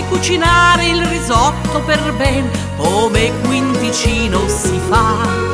cucinare il risotto per ben come quinticino si fa.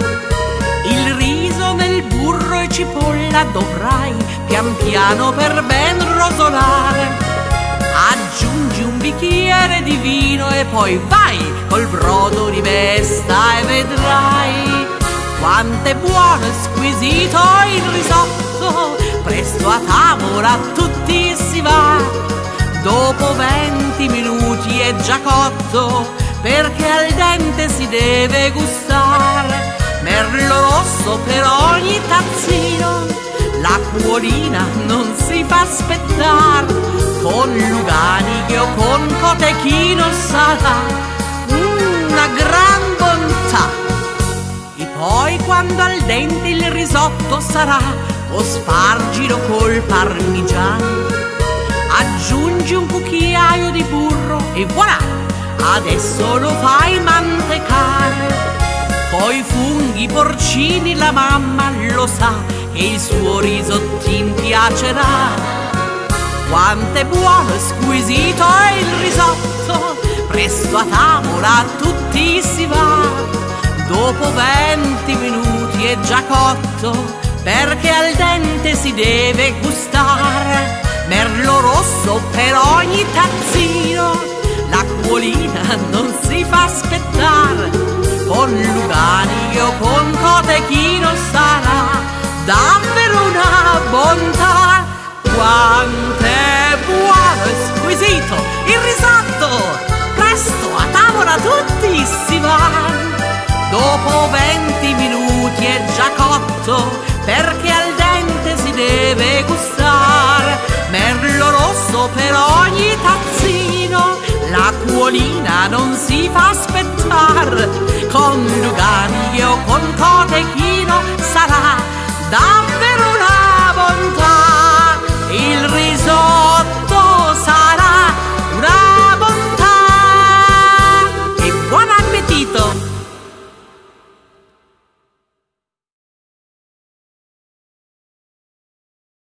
Il riso nel burro e cipolla dovrai pian piano per ben rosolare. Aggiungi un bicchiere di vino e poi vai col brodo di mesta e vedrai quanto è buono e squisito il risotto. Presto a tavola tutti si va, dopo 20 minuti è già cotto, perché al dente si deve gustare. Merlo rosso per ogni tazzino, l'acquolina non si fa aspettare, con Luganiche o con Cotechino sarà una gran bontà. E poi quando al dente il risotto sarà, o spargilo col parmigiano, aggiungi un cucchiaio di burro e voilà, adesso lo fai mantecare. Poi funghi porcini, la mamma lo sa che il suo risottin piacerà. Quanto è buono e squisito è il risotto, presto a tavola tutti si va, dopo 20 minuti è già cotto, perché al dente si deve gustare. Merlo rosso per ogni tazzino, l'acquolina non si fa aspettare, con Luganiche o con Cotechino sarà davvero una bontà. Quanto è buono e squisito il risotto, presto a tavola tutti si va, dopo 20 minuti è già cotto, perché al dente si deve gustare. Merlo rosso per ogni tazzino, l'acquolina non si fa aspettare, con Luganiche o con Cotechino sarà davvero